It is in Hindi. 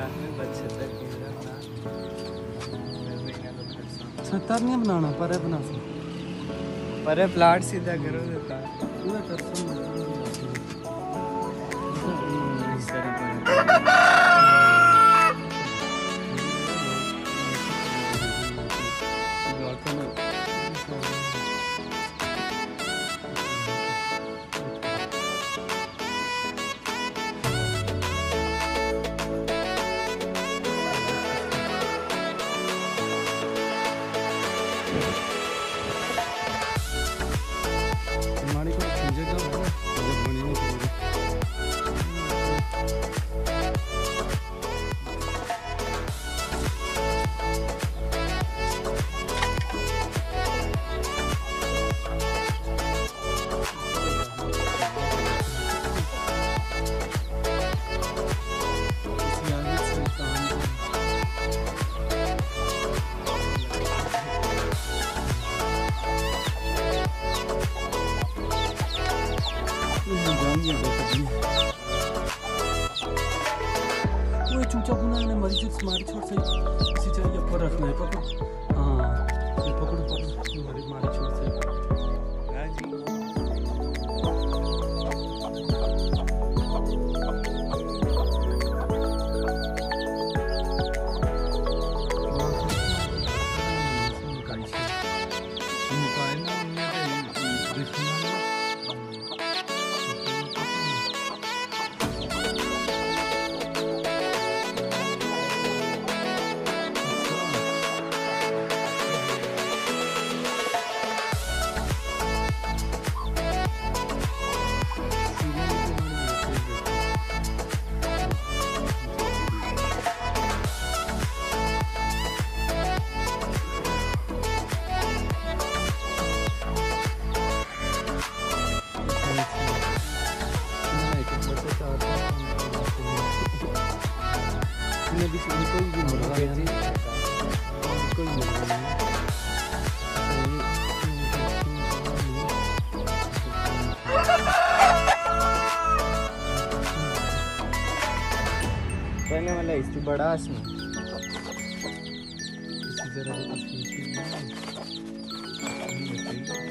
छत्तर नहीं बनाना, परे बना परे प्लाट सीधा करो देता वो चूचा बुना है मरी चिप्स मारी छोड़ से इसी चाहिए पर रखना है पकड़। हाँ ये पकड़ मारी छोड़ से। हाँ जी पहले वाला इससे बड़ा इसमें इसी तरह